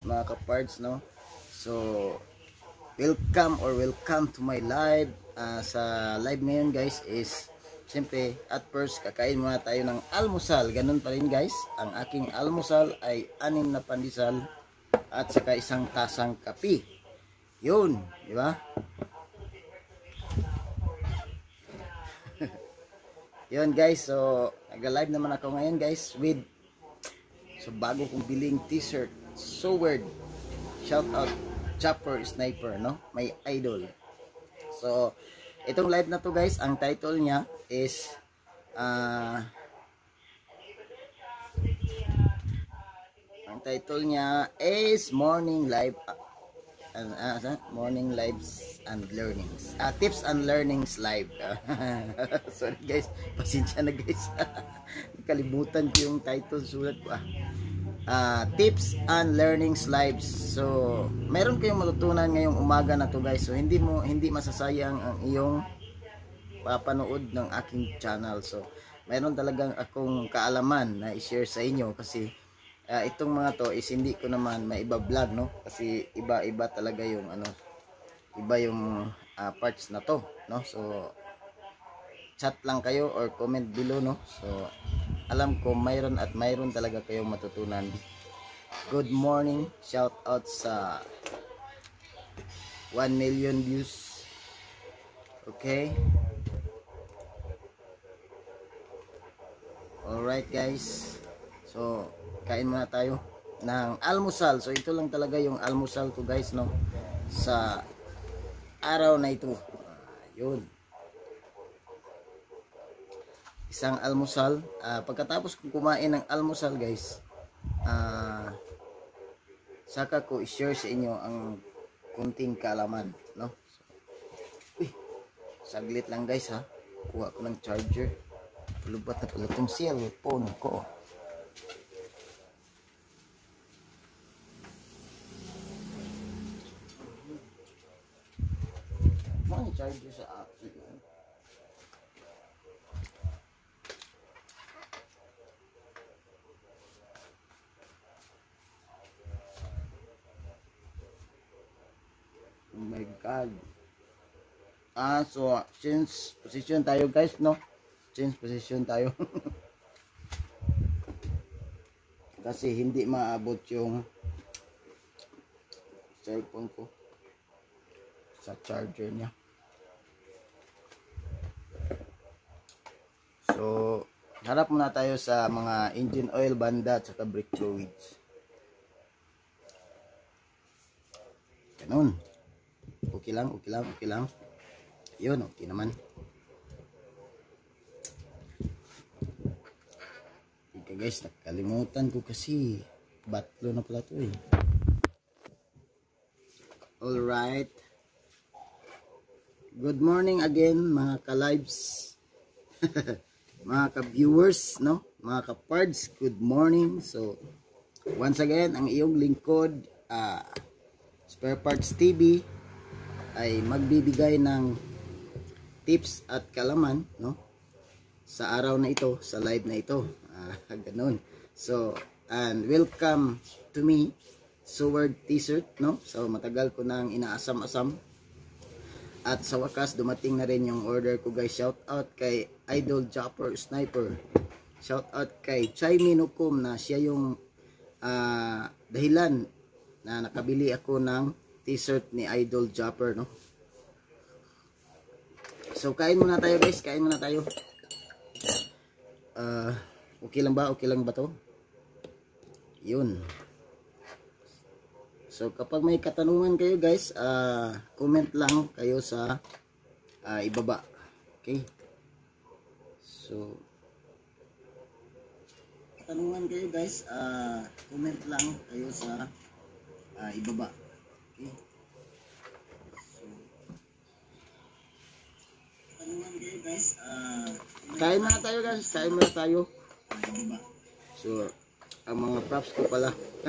mga kapards, no? So welcome to my live. Sa live ngayon guys is siyempre at first kakain muna tayo ng almusal. Ganun pa rin guys, ang aking almusal ay 6 na pandesal at saka 1 tasang kape. Yun, di ba? Yun guys, so nag-live naman ako ngayon guys with bago kong biling t-shirt. So weird. Shout out Chopper Sniper, no? My idol. So itong live na to guys, ang title niya is Morning Live Morning Lives and Learnings. Tips and Learnings Live. Sorry guys, pasensya na guys. Kalimutan ko yung title, sulat ko. Tips and Learnings Lives. So meron kayong matutunan ngayong umaga na to guys. So hindi masasayang ang iyong papanood ng aking channel. So meron talagang akong kaalaman na i-share sa inyo kasi itong mga to is hindi ko naman maiba-vlog, no? Kasi iba-iba talaga yung iba yung parts na to, no? So chat lang kayo or comment below, no? So alam ko mayroon talaga kayong matutunan. Good morning, shout out sa 1 million views. Okay, alright guys, so kain muna tayo ng almusal. So ito lang talaga yung almusal ko guys, no, sa araw na ito. Yun, isang almusal. Pagkatapos kong kumain ng almusal guys, saka ko i-share sa inyo ang kunting kaalaman, no? So, saglit lang guys ha, kuha ko ng charger. Lubat na pala itong cellphone ko. Mga charger sa akin. Oh my god. So change position tayo guys, no? Change position tayo. Kasi hindi maabot yung cellphone ko sa charger niya. So harap muna tayo sa mga engine oil, banda at saka brake fluids. Ganun. Okay lang. Yun, okay naman. Okay guys, nakalimutan ko kasi batlo na pala to eh. Alright. Good morning again mga ka-lives. Mga ka-viewers, no? Mga ka-pards, good morning. So once again, ang iyong lingkod, Spare Parts TV, ay magbibigay ng tips at kalaman, no, sa araw na ito, sa live na ito. Ganun. So and welcome to me Sword T-shirt, no? So matagal ko nang inaasam-asam at sa wakas dumating na rin yung order ko guys. Shout out kay Idol Chopper Sniper, shout out kay Chai Minukum na siya yung dahilan na nakabili ako ng t-shirt ni Idol Chopper, no? So kain muna tayo guys, kain muna tayo. Okay lang ba to? Yun. So kapag may katanungan kayo guys, comment lang kayo sa ibaba. Okay? So katanungan kayo guys, comment lang kayo sa ibaba. Okay? So katanungan kayo guys, kain muna tayo guys, kain muna tayo. Ibaba. So ang mga props ko pala.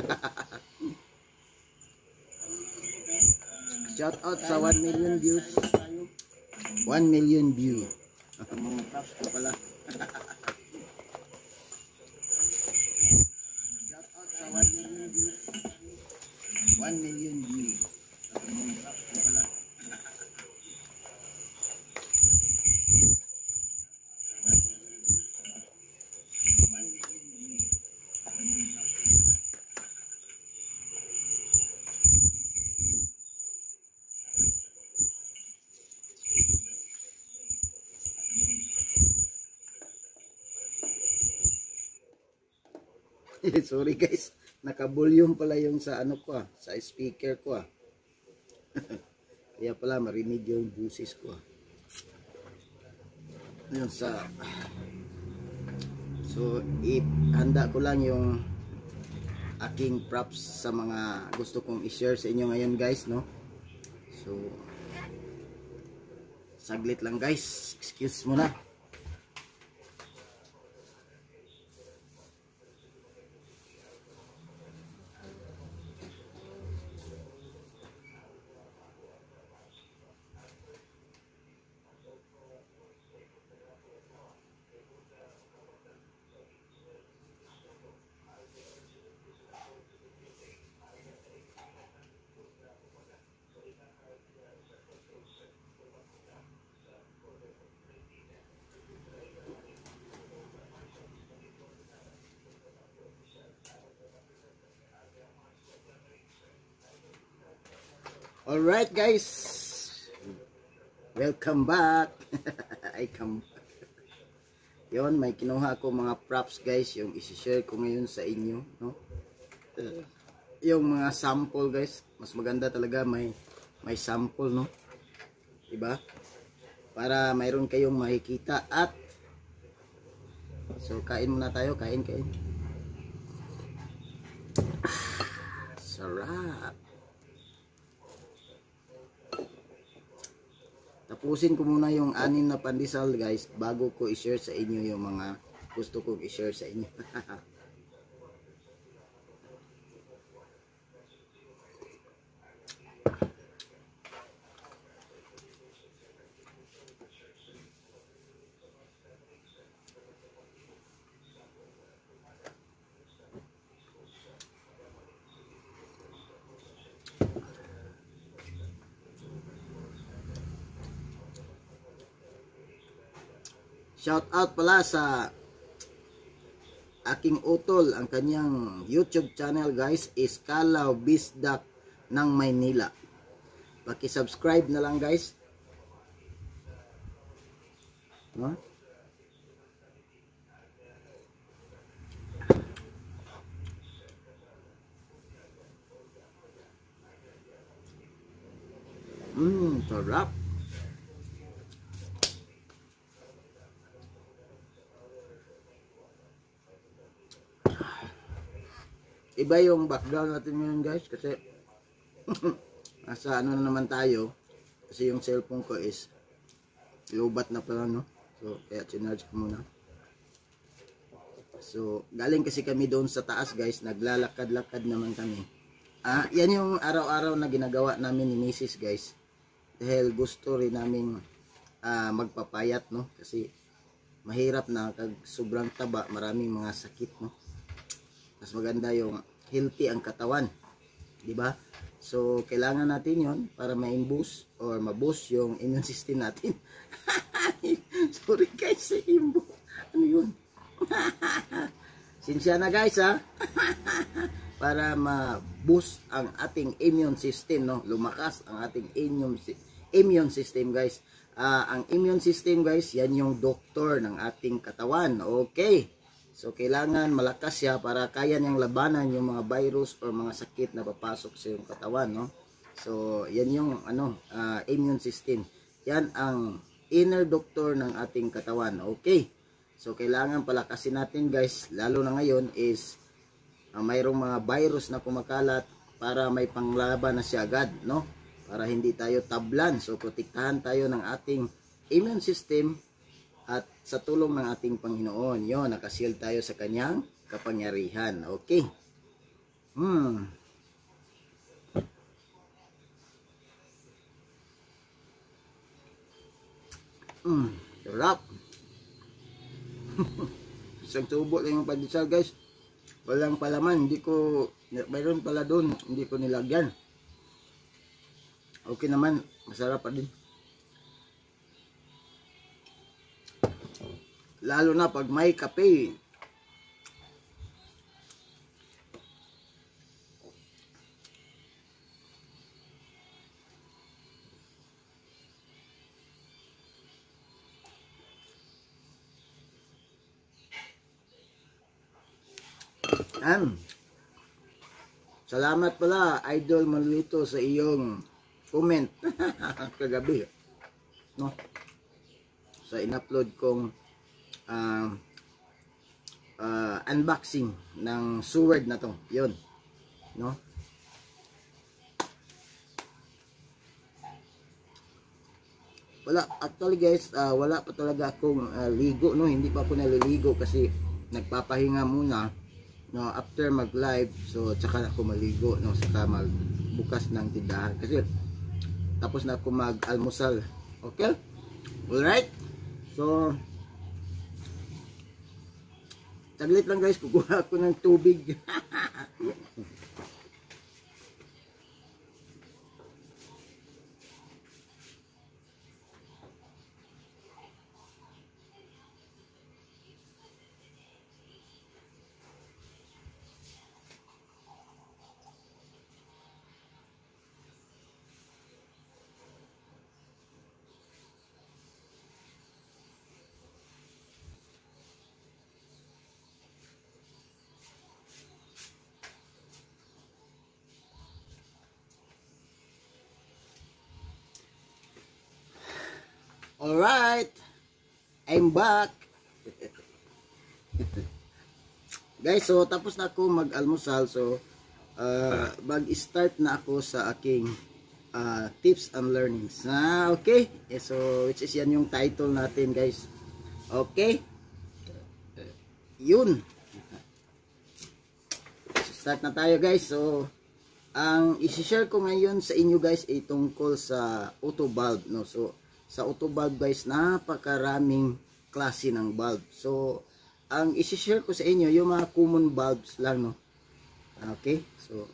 Shout out sa 1 million views. 1 million view. Mga props ko pala. Shout out sa 1 million views. 1 million views. Sorry guys, naka-volume pala yung sa ano ko sa speaker ko Kaya pala marinig yung busis ko Yun sa So, handa ko lang yung aking props sa mga gusto kong i-share sa inyo ngayon guys, no? So, saglit lang guys, excuse mo na. Alright guys, welcome back. I come back. Yun, may kinuha ako mga props guys, yung isi-share ko ngayon sa inyo, no? Yung mga sample guys, mas maganda talaga may sample, no? Diba? Para mayroon kayong makikita at so kain muna tayo, kain. Sarap. Tapusin ko muna yung 6 na pandesal guys bago ko i-share sa inyo yung mga gusto kong i-share sa inyo. Shout out pala sa aking utol, ang kanyang YouTube channel guys is Kalaw Bisdak ng Maynila. Paki-subscribe na lang guys. No? Sarap. Iba yung background natin ngayon guys kasi nasa ano na naman tayo kasi yung cellphone ko is lubat na pala, no? So kaya chinarge ko muna. So galing kasi kami doon sa taas guys, naglalakad-lakad naman kami. Yan yung araw-araw na ginagawa namin ni Mrs. guys dahil gusto rin namin magpapayat, no? Kasi mahirap na kag sobrang taba, maraming mga sakit, no? Mas maganda yung healthy ang katawan, di ba? So kailangan natin yon para ma-boost or ma-boost yung immune system natin. Sorry guys, sa imbo. Ano yun? Sinsya na guys para ma-boost ang ating immune system, no? Lumakas ang ating immune system guys. Ang immune system guys, yan yung doktor ng ating katawan. Okay. So kailangan malakas siya para kaya niyang labanan yung mga virus or mga sakit na papasok sa iyong katawan, no? So yan yung immune system. Yan ang inner doctor ng ating katawan. Okay. So kailangan palakasin natin guys, lalo na ngayon is mayroong mga virus na kumakalat para may panglaban na siya agad, no? Para hindi tayo tablan. So protektahan tayo ng ating immune system. At sa tulong ng ating Panginoon, yun, nakasil tayo sa kanyang kapangyarihan. Okay. Sarap. Isang tubo lang yung pandesal guys. Walang palaman, hindi ko, mayroon pala doon, hindi ko nilagyan. Okay naman, masarap pa din. Lalo na pag may kape. Salamat pala Idol Maluito sa iyong comment kagabi, no, sa in-upload kong unboxing ng sword na to, yun, no. Wala, actually guys, wala pa talaga akong ligo, no, hindi pa ako naliligo kasi nagpapahinga muna, no, after mag live. So tsaka ako maligo, no, saka magbukas ng tindahan kasi tapos na ako mag almusal. Okay, alright, so saglit lang guys, kukuha ako ng tubig. Alright, I'm back. Guys, so tapos na ako mag-almusal. So mag-start na ako sa aking tips and learnings. Okay, so which is yan yung title natin guys. Okay, yun, start na tayo guys. So ang isi-share ko ngayon sa inyo guys ay tungkol sa auto valve, no. So sa auto valve guys, napakaraming klase ng valve. So ang isi-share ko sa inyo yung mga common valves lang, no. Okay, so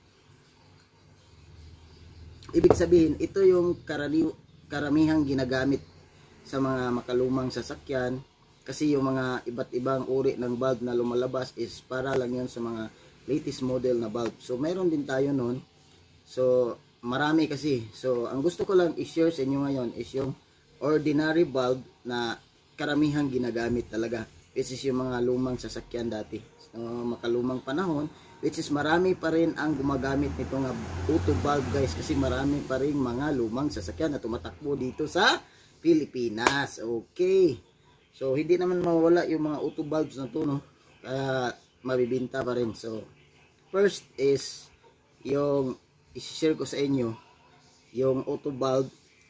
ibig sabihin ito yung karamihang ginagamit sa mga makalumang sasakyan, kasi yung mga iba't ibang uri ng valve na lumalabas is para lang yun sa mga latest model na valve. So mayroon din tayo nun. So marami kasi. So ang gusto ko lang i-share sa inyo ngayon is yung ordinary valve na karamihang ginagamit talaga, which is yung mga lumang sasakyan dati, so makalumang panahon, which is marami pa rin ang gumagamit nito nga auto valve guys, kasi marami pa rin mga lumang sasakyan na tumatakbo dito sa Pilipinas. Okay, so hindi naman mawala yung mga auto valves na to, no, kaya mabibinta pa rin. So first is yung i-share ko sa inyo yung auto valve.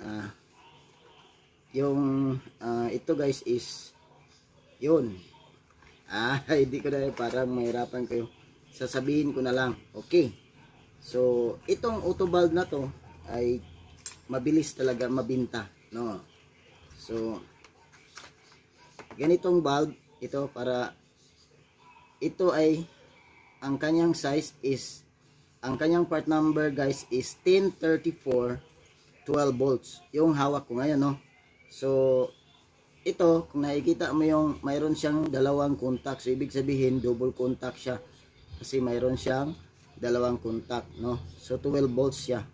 Ito guys is yun. Hindi ko na, parang mahirapan kayo, sasabihin ko na lang. Okay, so itong auto valve na to ay mabilis talaga mabinta, no. So ganitong valve ito, para ito ay ang kanyang size is, ang kanyang part number guys is 1034 12 volts yung hawak ko ngayon, no. So ito, kung nakikita mo yung mayroon siyang dalawang contact, so ibig sabihin double contact siya kasi mayroon siyang dalawang contact, no. So 12 volts siya.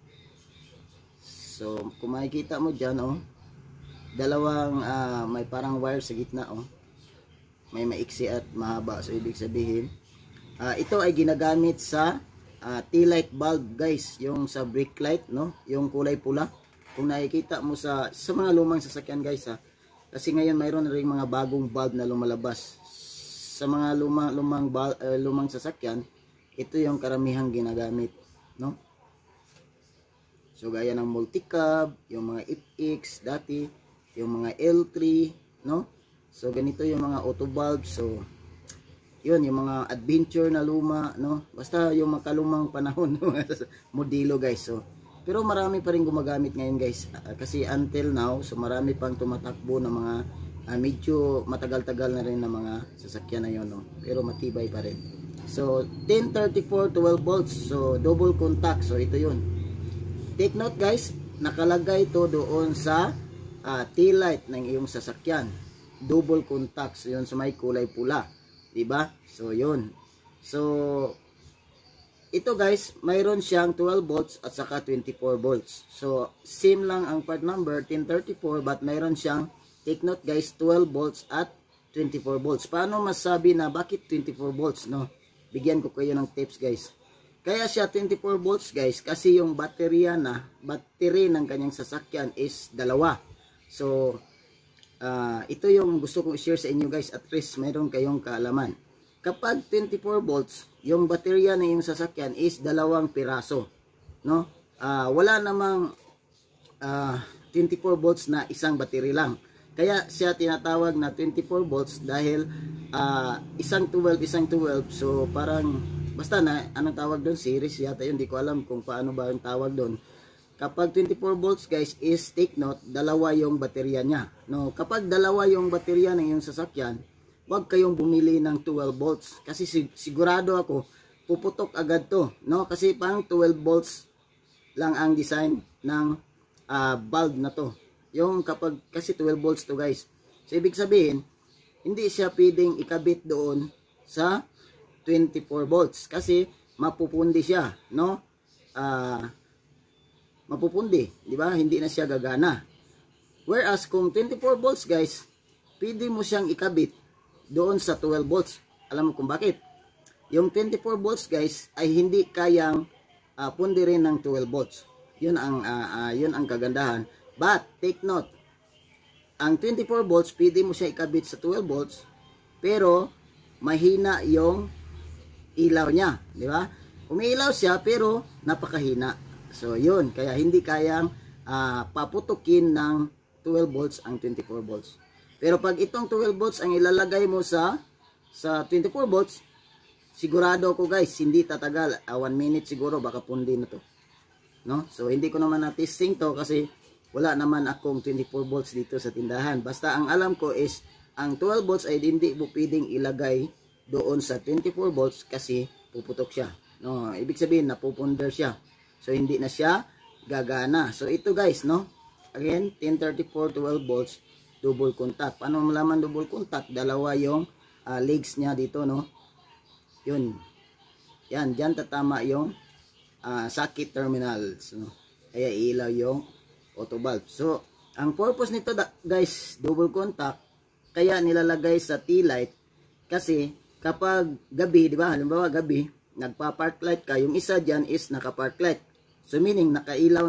So kung makikita mo dyan, oh, dalawang may parang wire sa gitna, oh, may maiksi at mahaba. So ibig sabihin ito ay ginagamit sa T-light bulb guys, yung sa brake light, no, yung kulay pula. Kung nakikita mo sa mga lumang sasakyan guys, kasi ngayon mayroon ring mga bagong bulb na lumalabas sa mga lumang sasakyan. Ito yung karamihang ginagamit, no. So gaya ng multicab, yung mga FX dati, yung mga L3, no. So ganito yung mga auto bulb. So yun, yung mga adventure na luma, no, basta yung makalumang panahon modelo guys. So pero marami pa rin gumagamit ngayon guys, kasi until now, so marami pang tumatakbo na mga medyo matagal-tagal na rin na mga sasakyan na yun, no, pero matibay pa rin. So 1034 12 volts. So double contact. So ito yun. Take note guys, nakalagay ito doon sa tail light ng iyong sasakyan. Double contact. So yun sa may kulay pula. Diba? So yun. So ito guys, mayroon siyang 12 volts at saka 24 volts. So same lang ang part number 1034 but mayroon siyang, take note guys, 12 volts at 24 volts. Paano masabi na bakit 24 volts, no? Bigyan ko kayo ng tips guys. Kaya siya 24 volts guys kasi yung battery ng kanyang sasakyan is dalawa. So ito yung gusto kong i-share sa inyo guys, at least mayroon kayong kaalaman. Kapag 24 volts, yung baterya ng iyong sasakyan is 2 piraso, no? Wala namang 24 volts na isang battery lang. Kaya siya tinatawag na 24 volts dahil isang 12. So parang basta na anong tawag doon, series yata yun, hindi ko alam kung paano ba yung tawag doon. Kapag 24 volts guys is, take note, 2 yung baterya niya, no? Kapag 2 yung baterya ng iyong sasakyan, huwag kayong bumili ng 12 volts kasi sigurado ako puputok agad to, no? Kasi pang 12 volts lang ang design ng bulb na to. Yung kapag kasi 12 volts to guys. So ibig sabihin, hindi siya pwedeng ikabit doon sa 24 volts kasi mapupundi siya, no? Mapupundi, di ba? Hindi na siya gagana. Whereas kung 24 volts guys, pwede mo siyang ikabit doon sa 12 volts. Alam mo kung bakit? Yung 24 volts guys ay hindi kayang pundirin ng 12 volts. Yun ang kagandahan. But take note, ang 24 volts pwede mo siya ikabit sa 12 volts pero mahina yung ilaw niya, di ba? Umiilaw siya pero napakahina. So yun, kaya hindi kayang paputukin ng 12 volts ang 24 volts. Pero pag itong 12 volts ang ilalagay mo sa 24 volts, sigurado ako guys, hindi tatagal. 1 minute siguro, baka pundi na to. No? So, hindi ko naman na-testing to kasi wala naman akong 24 volts dito sa tindahan. Basta ang alam ko is, ang 12 volts ay hindi mo pwedeng ilagay doon sa 24 volts kasi puputok siya. No? Ibig sabihin, napupunder siya. So, hindi na siya gagana. So, ito guys, no? Again, 1034 12 volts. Double contact. Paano malaman double contact? 2 yung legs niya dito, no? Yun. Yan, dyan tatama yung socket terminals, no? Kaya ilaw yung auto bulb. So, ang purpose nito guys, double contact, kaya nilalagay sa tail light kasi kapag gabi, di ba? Halimbawa gabi, nagpa-park light ka, yung isa dyan is naka-park light. So, meaning nakailaw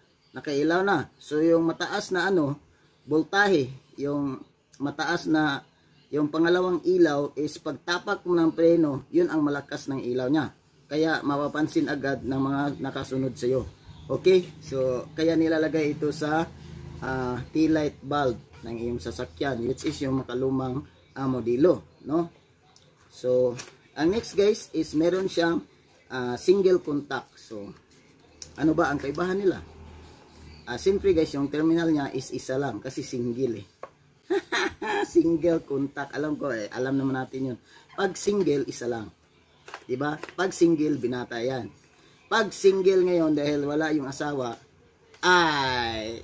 na. So, yung mataas na voltahe, yung mataas na, yung pangalawang ilaw is pagtapak mo ng preno, yun ang malakas ng ilaw niya. Kaya mapapansin agad ng mga nakasunod sa iyo. Okay? So, kaya nilalagay ito sa tail light bulb ng iyong sasakyan, which is yung makalumang modelo, no? So, ang next guys is meron siyang single contact. So, ano ba ang kaibahan nila? Siyempre guys, yung terminal niya is isa lang kasi single eh. Single contact. Alam ko eh, alam naman natin yun. Pag single, isa lang. Diba? Pag single, binata yan. Pag single ngayon dahil wala yung asawa, ay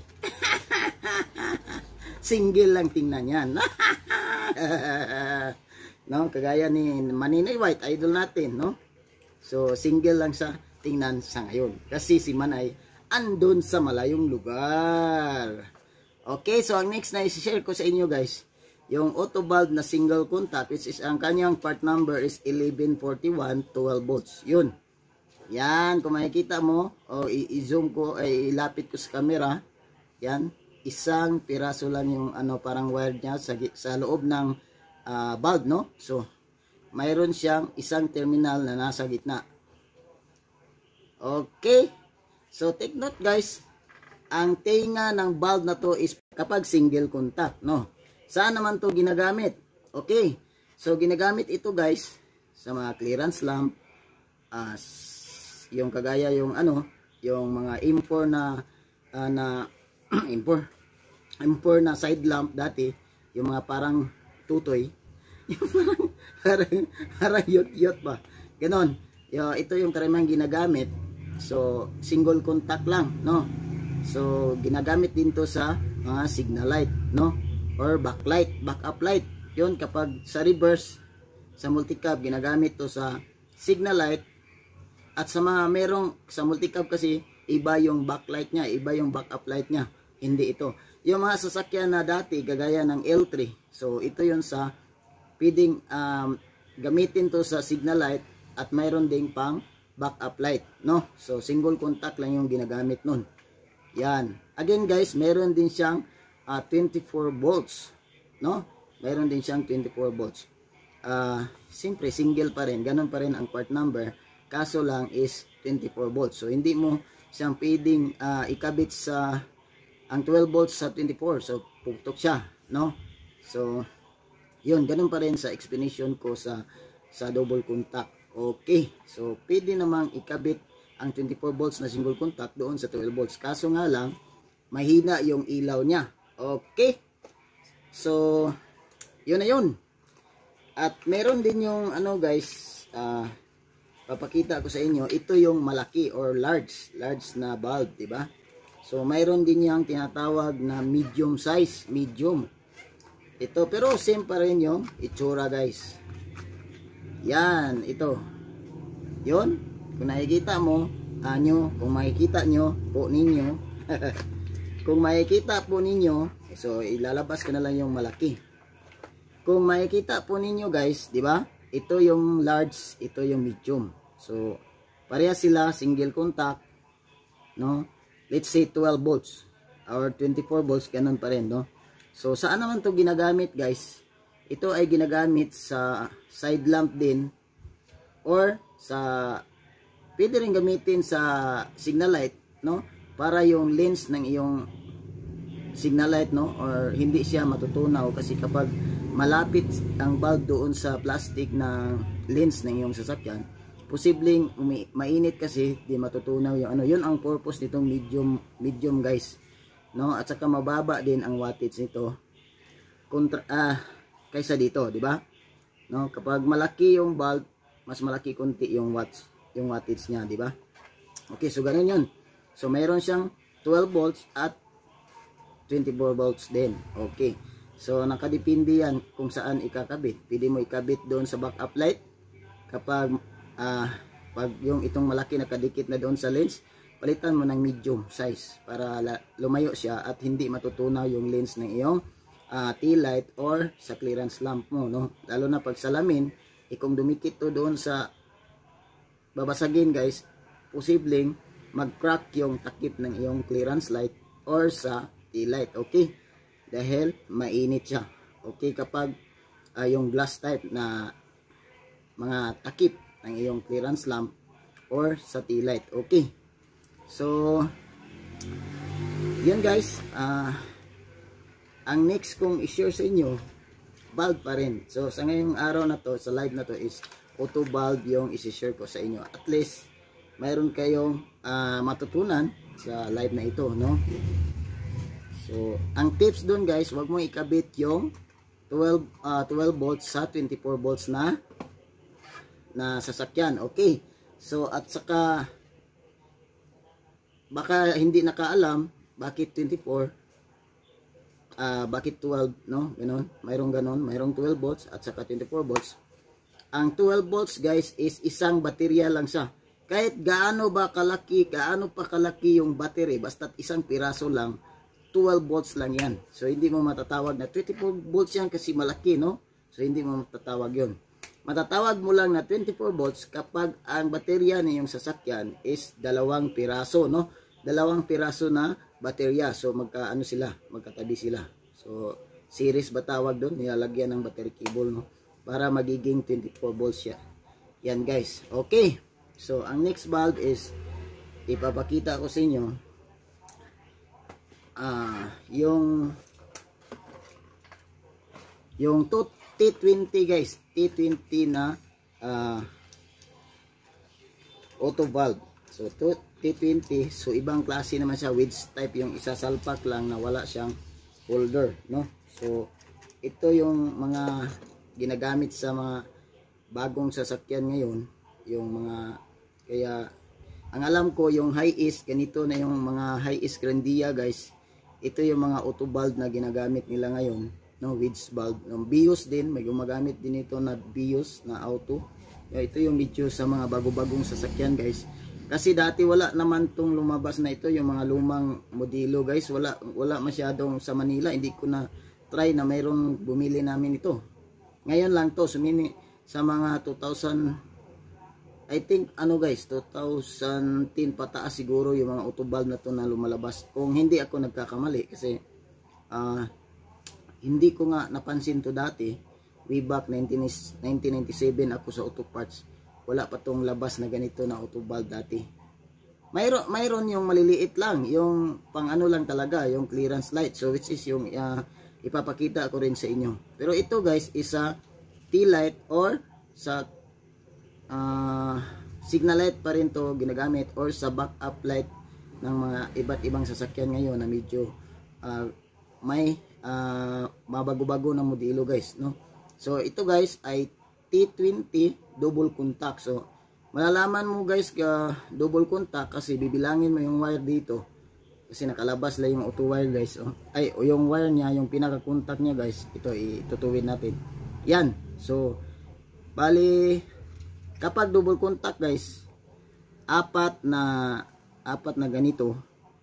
single lang tingnan yan. No, kagaya ni Maninay White, idol natin, no? So, single lang sa tingnan sa ngayon. Kasi si Manay andun sa malayong lugar. Okay, so ang next na i-share ko sa inyo guys, yung auto bulb na single contact, which is ang kanyang part number is 1141 12 volts. Yun. Yan, kung makikita mo, o i-zoom ko, ay ilapit ko sa camera. Yan, isang piraso lang yung parang wire niya sa loob ng bulb, no? So, mayroon siyang isang terminal na nasa gitna. Okay. So, take note guys, ang tenga ng bulb na to is kapag single contact, no? Saan naman to ginagamit? Okay. So, ginagamit ito guys sa mga clearance lamp, yung kagaya yung yung mga impor na impor na side lamp dati, yung mga parang tutoy, yung parang yot-yot ba? Ganon. Ito yung karamihan ginagamit. So, single contact lang, no? So, ginagamit din to sa mga signal light, no? Or backlight, backup light. Yun, kapag sa reverse, sa multicab, ginagamit to sa signal light. At sa mga sa multicab kasi, iba yung backlight niya, iba yung backup light niya. Hindi ito. Yung mga sasakyan na dati, gagaya ng L3. So, ito yun sa pwedeng gamitin to sa signal light at mayroon ding pang backup light, no? So, single contact lang yung ginagamit nun. Yan. Again guys, meron din siyang 24 volts, no? Meron din siyang 24 volts. Siyempre, single pa rin. Ganun pa rin ang part number. Kaso lang is 24 volts. So, hindi mo siyang pwedeng ikabit sa ang 12 volts sa 24. So, pugtok siya, no? So, yun. Ganun pa rin sa explanation ko sa double contact. Okay. So, pwede namang ikabit ang 24 volts na single contact doon sa 12 volts. Kaso nga lang, mahina yung ilaw niya. Okay. So, yun na yun. At meron din yung ano guys, papakita ko sa inyo, ito yung malaki or large na bulb, di ba? So, mayroon din yung tinatawag na medium size, medium. Ito, pero same pa rin yung itsura guys. Yan, ito. Yun. Kung nakikita mo, kung makikita nyo po ninyo, kung makikita po ninyo, so ilalabas ko na lang yung malaki. Kung makikita po ninyo guys, di ba? Ito yung large, ito yung medium. So, pareha sila, single contact, no? Let's say 12 volts or 24 volts, ganun pa rin, no? So, saan naman to ginagamit guys? Ito ay ginagamit sa side lamp din or sa pwede rin gamitin sa signal light, no? Para yung lens ng iyong signal light, no? Or hindi siya matutunaw kasi kapag malapit ang bulb doon sa plastic na lens ng iyong sasakyan, posibleng mainit kasi di matutunaw yung ano. Yun ang purpose nitong medium guys, no? At saka mababa din ang wattage nito kaysa dito, di ba? No, kapag malaki yung bulb, mas malaki konti yung wattage niya, di ba? Okay, so ganun yun. So mayroon siyang 12 volts at 24 volts din. Okay. So nakadepende yan kung saan ikakabit. Pwede mo ikabit doon sa backup light kapag pag yung itong malaki nakadikit na doon sa lens, palitan mo ng medium size para lumayo siya at hindi matutunaw yung lens ng iyong tail light or sa clearance lamp mo, no? Lalo na pag salamin, kung dumikit to doon sa babasagin guys, posibleng mag-crack yung takip ng iyong clearance light or sa tail light. Okay? Dahil mainit siya. Okay, kapag yung glass type na mga takip ng iyong clearance lamp or sa tail light. Okay. So, yan guys. Ang next kong i-share sa inyo, bulb pa rin. So, sa ngayong araw na to, sa live na to is auto bulb yung isi-share ko sa inyo. At least, mayroon kayong matutunan sa live na ito, no? So, ang tips dun guys, wag mo ikabit yung 12 volts sa 24 volts na sasakyan. Okay. So, at saka baka hindi nakaalam bakit 24, bakit 12, no? Ganon. Mayroong ganon, mayroong 12 volts at saka 24 volts. Ang 12 volts guys is isang baterya lang siya. Kahit gaano pa kalaki yung battery, basta't isang piraso lang, 12 volts lang yan. So, hindi mo matatawag na 24 volts yan kasi malaki, no? So, hindi mo matatawag yun. Matatawag mo lang na 24 volts kapag ang baterya niyong sasakyan is 2 piraso, no? 2 piraso na baterya. So, magkatabi sila. So, series ba tawag doon? Nilalagyan ng battery cable, no? Para magiging 24 volts siya. Yan, guys. Okay. So, ang next bulb is ipapakita ko sa inyo yung T20 guys, T20 na auto valve. So T20, so ibang klase naman siya, wedge type, yung isasalpak lang na wala siyang holder, no? So ito yung mga ginagamit sa mga bagong sasakyan ngayon yung mga, kaya ang alam ko yung high is ganito na yung mga high is Grandia guys. Ito yung mga auto bulb na ginagamit nila ngayon, no, wedge bulb. Yung BIOS din, may gumagamit din ito na BIOS na auto. Ito yung medyo sa mga bago-bagong sasakyan guys. Kasi dati wala naman tong lumabas na ito, yung mga lumang modelo guys. Wala masyadong sa Manila. Hindi ko na try na mayroong bumili namin ito. Ngayon lang to, sa mga 2000, I think ano guys, 2010 pataas siguro yung mga auto bulb na to na lumalabas. Kung hindi ako nagkakamali kasi hindi ko nga napansin to dati. Way back 1997 ako sa auto parts. Wala pa tong labas na ganito na auto bulb dati. Mayroon yung maliliit lang, yung pang ano lang talaga, yung clearance light. So which is yung ipapakita ko rin sa inyo. Pero ito guys is a T-light or sa signal light pa rin to ginagamit, or sa backup light ng mga iba't ibang sasakyan ngayon na medyo may mabago-bago na modelo guys, no? So ito guys ay T20 double contact. So malalaman mo guys double contact kasi bibilangin mo yung wire dito, kasi nakalabas lang yung auto wire guys, oh. Yung wire niya, yung pinaka contact niya guys, ito itutuwid natin yan. So bali kapag double contact guys, apat na ganito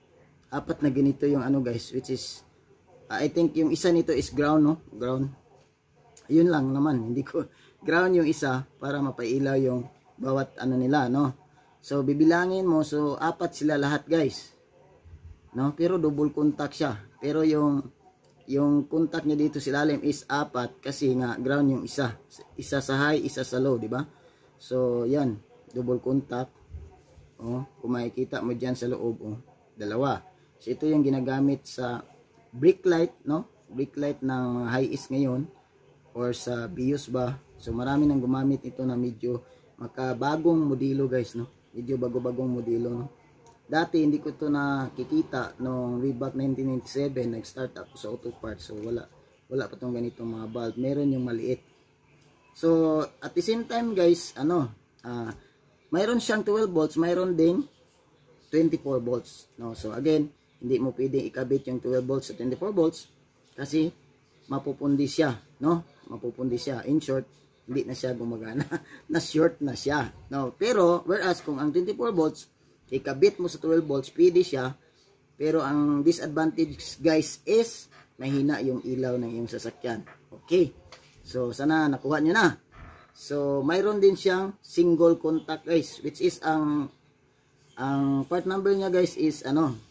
yung ano guys, which is I think yung isa nito is ground, no? Ground. Yun lang naman, hindi ko ground yung isa para mapailaw yung bawat ano nila, no? So bibilangin mo, so apat sila lahat guys, no? Pero double contact siya. Pero yung contact niya dito sa ilalim is apat kasi nga ground yung isa sa high, isa sa low, di ba? So yan, double contact. Oh, kung makikita mo diyan sa loob, oh, dalawa. So ito yung ginagamit sa brake light, no? Brake light ng high is ngayon or sa BIOS ba. So marami nang gumamit ito na medyo makabagong modelo guys, no? Medyo bago-bagong modelo, no? Dati hindi ko to nakikita nung way back 1997 nag-start ako sa auto parts. So wala pa tong ganitong mga bulb. Meron yung maliit. So at the same time guys, mayroon siyang 12 volts, mayroon ding 24 volts, no? So again, hindi mo pwedeng ikabit yung 12 volts sa 24 volts kasi mapupundi siya, no? Mapupundi siya. In short, hindi na siya gumagana. Na short na siya, no? Pero whereas kung ang 24 volts ikabit mo sa 12 volts, pwede siya. Pero ang disadvantage guys is mahina yung ilaw ng iyong sasakyan. Okay. So sana nakuha nyo na. So mayroon din siyang single contact guys, which is ang part number niya guys is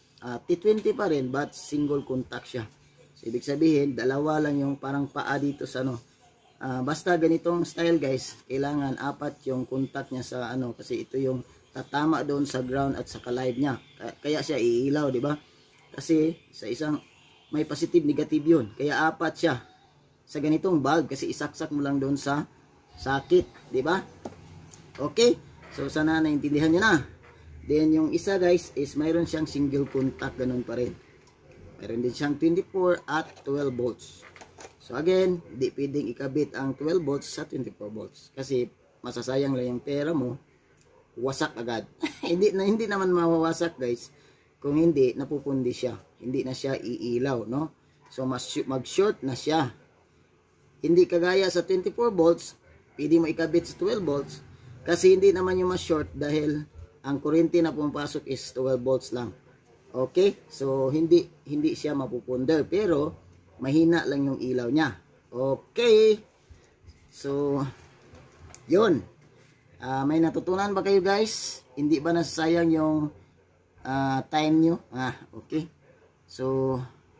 T20 pa rin, but single contact siya. So ibig sabihin dalawa lang yung parang paa dito sa basta ganitong style guys, kailangan apat yung contact niya sa kasi ito yung tatama doon sa ground at sa live niya. Kaya siya iilaw, di ba? Kasi sa isang may positive negative yun. Kaya apat siya sa ganitong bulb kasi isaksak mo lang doon sa sakit, di ba? Okay? So sana naintindihan niyo na. Then yung isa guys is mayroon siyang single contact, ganun pa rin. Mayroon din siyang 24 at 12 volts. So again, di pwedeng ikabit ang 12 volts sa 24 volts kasi masasayang lang yung pera mo, wasak agad. hindi naman mawawasak guys kung hindi napupundi siya. Hindi na siya iilaw, no? So mag-short na siya. Hindi kagaya sa 24 volts, pwede mo ikabit sa 12 volts kasi hindi naman yung ma-short dahil ang kuryente na pumapasok is 12 volts lang. Okay? So hindi siya mapupunder pero mahina lang yung ilaw niya. Okay? So yun. May natutunan ba kayo guys? Hindi ba nasasayang yung time nyo? Okay. So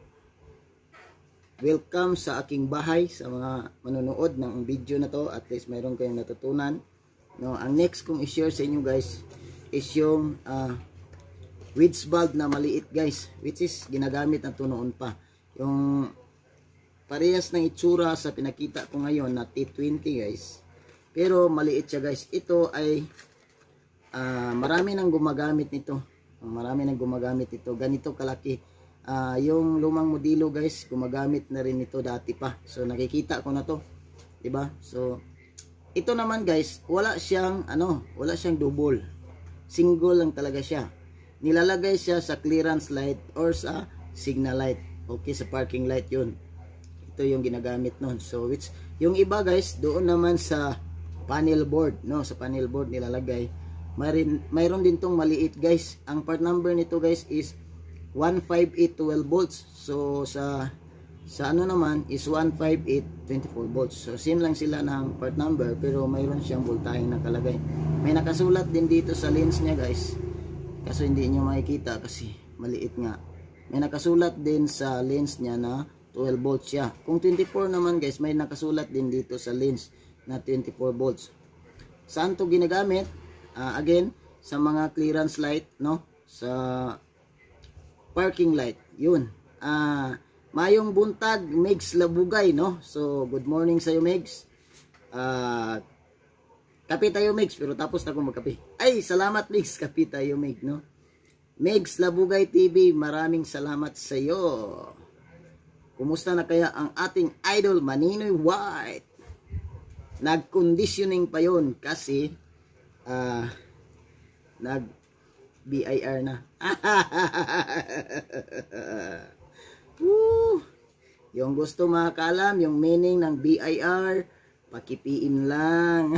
welcome sa aking bahay sa mga manonood ng video na to. At least mayroon kayong natutunan. No, ang next kong i-share sa inyo guys is yung wedge bulb na maliit guys, which is ginagamit na to noon pa. Yung parehas ng itsura sa pinakita ko ngayon na T20 guys. Pero maliit siya guys. Ito ay marami nang gumagamit nito. Marami nang gumagamit ito. Ganito kalaki. Yung lumang modelo guys, gumagamit na rin ito dati pa. So nakikita ko na to, 'di ba? So ito naman guys, wala siyang double. Single lang talaga siya. Nilalagay siya sa clearance light or sa signal light. Okay, sa parking light 'yun. Ito yung ginagamit nun. So which yung iba guys, doon naman sa panel board, no, sa panel board nilalagay. Mayroon din tong maliit guys. Ang part number nito guys is 158 12 volts. So sa ano naman is 158 24 volts. So same lang sila ng part number, pero mayroon siyang voltahe nakalagay. May nakasulat din dito sa lens niya guys. Kaso hindi niyo makikita kasi maliit nga. May nakasulat din sa lens niya na 12 volts siya. Kung 24 naman guys, may nakasulat din dito sa lens na 24 volts. Saan to ginagamit? Again, sa mga clearance light, no? Sa parking light. Yun. Mayong buntag, Megs Labugay, no? So, good morning sa iyo, Megs. Kape tayo, Megs, pero tapos na akong magkape. Ay, salamat, Megs. Kape tayo, Megs, no? Megs Labugay TV, maraming salamat sa iyo. Kumusta na kaya ang ating idol Maninoy White? Nag-conditioning pa yon kasi nag-BIR na. Yung gusto makakalam yung meaning ng BIR, pakipiin lang.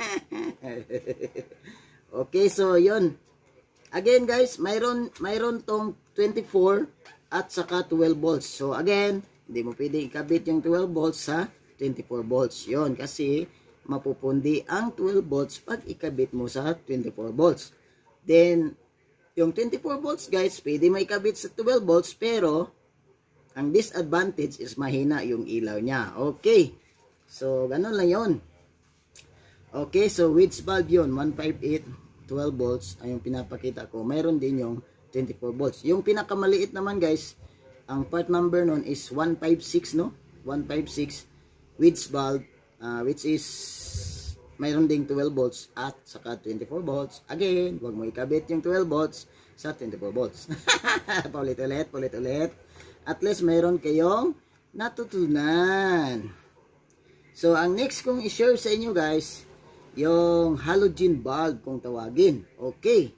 Okay, so yun. Again guys, mayroon tong 24 at saka 12 volts. So again, hindi mo pwede ikabit yung 12 volts sa 24 volts. Yun, kasi mapupundi ang 12 volts pag ikabit mo sa 24 volts. Then, yung 24 volts guys, pwede mo ikabit sa 12 volts, pero ang disadvantage is mahina yung ilaw niya. Okay, so ganun lang yun. Okay, so which bulb yun? 158 12 volts ay yung pinapakita ko. Mayroon din yung 24 volts. Yung pinakamaliit naman guys, ang part number nun is 156, no? 156 Width bulb, which is mayroon ding 12 volts at saka 24 volts. Again, wag mo ikabit yung 12 volts sa 24 volts. Paulit-ulit. At least mayroon kayong natutunan. So, ang next kong i-share sa inyo guys, yung halogen bulb kung tawagin. Okay.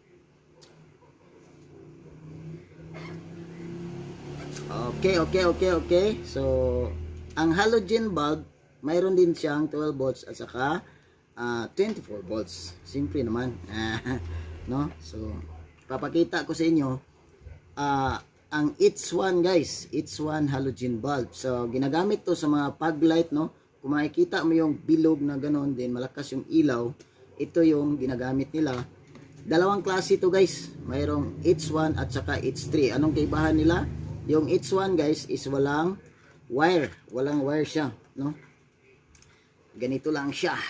Okay. So, ang halogen bulb, mayroon din siyang 12 volts at saka 24 volts. Simple naman. No? So, papakita ko sa inyo ang H1 guys. H1 halogen bulb. So, ginagamit to sa mga fog light, no? Kung makikita mo yung bilog na ganon, din malakas yung ilaw, ito yung ginagamit nila. Dalawang klase ito guys. Mayroong H1 at saka H3. Anong kaibahan nila? Yung H1 guys is walang wire. Walang wire siya, no? Ganito lang siya.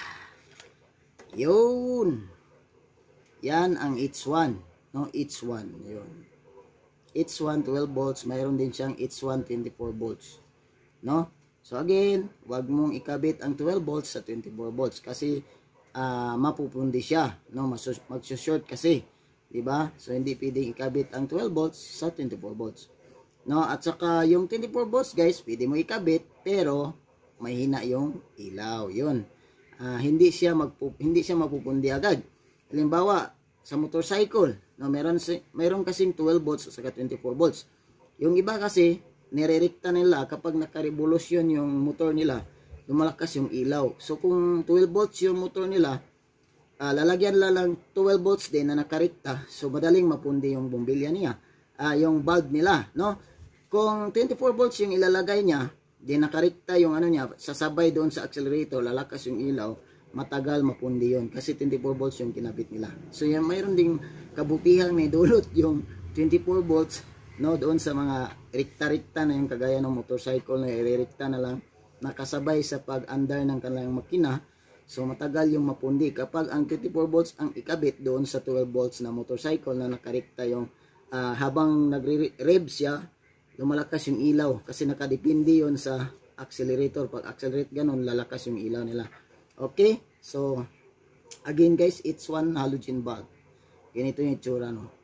Yun. Yan ang H1, no? H1, yun. H1 12 volts, mayroon din siyang H1 24 volts, no? So again, wag mong ikabit ang 12 volts sa 24 volts kasi mapupundi siya, no? Magso-short kasi, 'di ba? So hindi pwedeng ikabit ang 12 volts sa 24 volts. No, at saka yung 24 volts, guys, pwede mo ikabit pero mahina yung ilaw, 'yun. Hindi siya mapupundi agad. Halimbawa, sa motorcycle, no, meron kasing 12 volts at saka 24 volts. Yung iba kasi nirerekta nila kapag nakarevolusyon yung motor nila, lumalakas yung ilaw. So kung 12 volts yung motor nila, lalagyan lang 12 volts din na nakarekta, so madaling mapundi yung bombilya niya, yung bulb nila, no? Kung 24 volts yung ilalagay niya, din nakarekta yung ano niya, sasabay doon sa accelerator, lalakas yung ilaw, matagal mapundi yun kasi 24 volts yung kinabit nila. So yan, mayroon ding kabutihang may dulot yung 24 volts, no, doon sa mga rekta-rekta na yung kagaya ng motorcycle na irerekta na lang, nakasabay sa pag-andar ng kanilang makina. So matagal yung mapundi kapag ang 24 volts ang ikabit doon sa 12 volts na motorcycle na nakarekta yung habang nagre-rev siya, lumalakas yung ilaw kasi nakadepende yun sa accelerator. Pag accelerate ganun, lalakas yung ilaw nila. Okay, so again guys, it's one halogen bulb. Ganito yung itsura, no?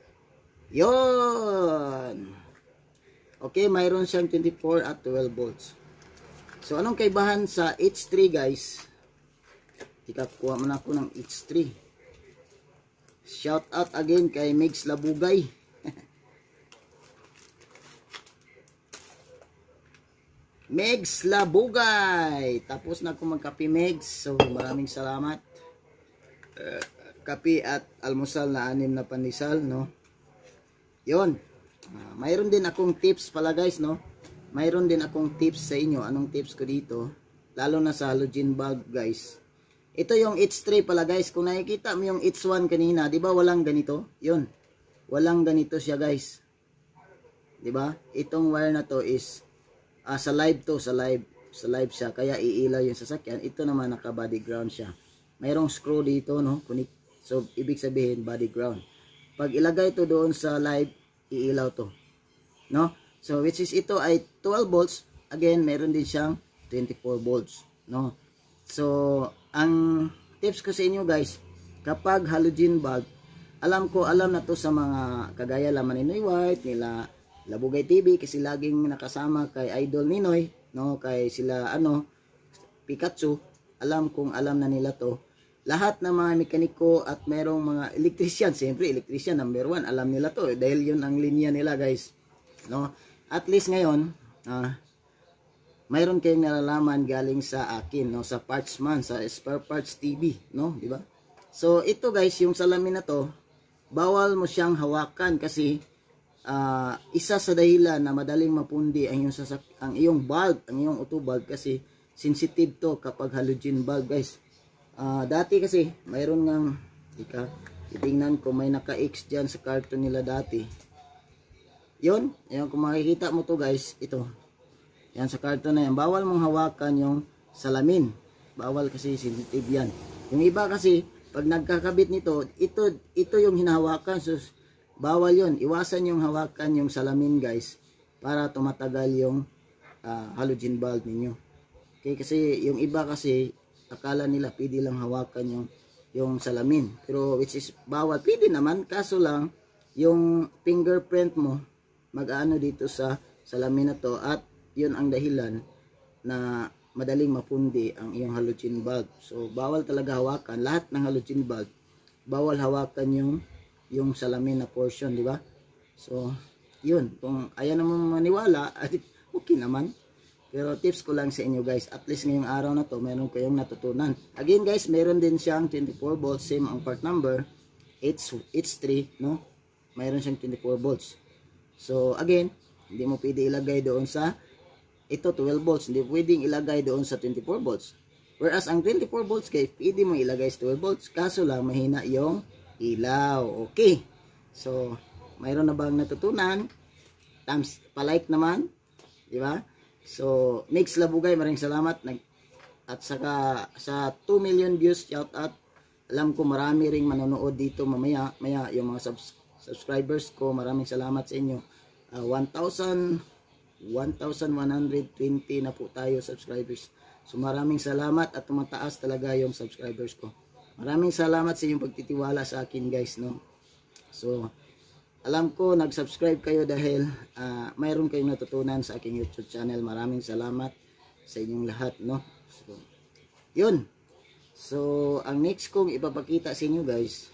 Yon. Okay, mayroon siyang 24 at 12 volts. So anong kaibahan sa H3 guys? ikakuha man ako ng H3. Shout out again kay Megs Labugay. Megs Labugay. Tapos na ako magkape, Megs. So maraming salamat. Kape at almusal na 6 na pandesal, no. Yon. Mayroon din akong tips pala, guys, no. Mayroon din akong tips sa inyo. Anong tips ko dito? Lalo na sa halogen bulb, guys. Ito yung H3 pala, guys. Kung nakikita mo yung H1 kanina, di ba walang ganito? Yun. Walang ganito siya, guys. Di ba? Itong wire na to is sa live to, sa live siya. Kaya iilaw yung sasakyan. Ito naman naka body ground siya. Mayroong screw dito, no? So ibig sabihin body ground. Pag ilagay to doon sa live, iilaw to. No? So which is ito ay 12 volts. Again, meron din siyang 24 volts, no? So ang tips ko sa inyo, guys, kapag halogen bulb, alam na to sa mga kagaya Laman Ninoy White, nila Labugay TV, kasi laging nakasama kay Idol Ninoy, no, kay sila Pikachu, alam na nila to. Lahat ng mga mekaniko at merong mga electrician, siyempre electrician number 1, alam nila to dahil yun ang linya nila, guys, no. At least ngayon, mayroon kayong nalalaman galing sa akin, no, sa Partsman, sa Spare Parts TV, no, di ba? So ito, guys, yung salamin na to, bawal mo siyang hawakan kasi isa sa dahilan na madaling mapundi ang iyong bulb, ang iyong auto bulb, kasi sensitive to kapag halogen bulb, guys. Dati kasi mayroon ngang titingnan ko, may naka-X diyan sa carton nila dati. Yun, kung makikita mo to, guys, ito. Yan sa karton na yan. Bawal mong hawakan yung salamin. Bawal kasi sensitive yan. Yung iba kasi, pag nagkakabit nito, ito yung hinahawakan. So, bawal yun. Iwasan yung hawakan yung salamin, guys, para tumatagal yung halogen bulb ninyo. Okay, kasi yung iba kasi, akala nila pwede lang hawakan yung salamin. Pero which is bawal. Pwede naman, kaso lang, yung fingerprint mo, mag-ano dito sa salamin na to, at yun ang dahilan na madaling mapundi ang iyong halogen bulb. So bawal talaga hawakan lahat ng halogen bulb. Bawal hawakan yung salamin na portion, di ba? So yun, kung ayaw naman maniwala, okay naman. Pero tips ko lang sa inyo, guys, at least ngayong araw na to meron kayong natutunan. Again, guys, meron din siyang 24 volts, same ang part number H3, no? Mayroon siyang 24 volts. So again, hindi mo pwede ilagay doon sa ito 12 volts, hindi pwedeng ilagay doon sa 24 volts. Whereas ang 24 volts, guys, pwede mo ilagay sa 12 volts, kaso lang mahina yung ilaw. Okay, so mayroon na bang natutunan? Thumbs palike naman, di ba? So Megs Labugay, maraming salamat. At saka sa 2 million views, shout out. Alam ko marami ring manonood dito mamaya yung mga subscribers ko. Maraming salamat sa inyo. 1,120 na po tayo subscribers. So maraming salamat at tumataas talaga yung subscribers ko. Maraming salamat sa inyong pagtitiwala sa akin, guys, no. So alam ko nag-subscribe kayo dahil mayroon kayong natutunan sa aking YouTube channel. Maraming salamat sa inyong lahat, no. So yun. So ang next kong ipapakita sa inyo, guys,